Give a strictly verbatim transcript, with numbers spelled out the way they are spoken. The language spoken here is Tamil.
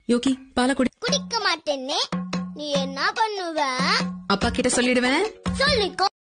யோகி பால குடி. குடிக்க மாட்டேன்னே. நீ என்ன பண்ணுவ? அப்பா கிட்ட சொல்லிடுவேன். சொல்லிக்கோ.